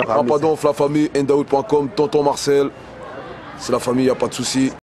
Rapadonf, la famille, Ndaoud.com, Tonton Marcel. C'est la famille, il n'y a pas de souci.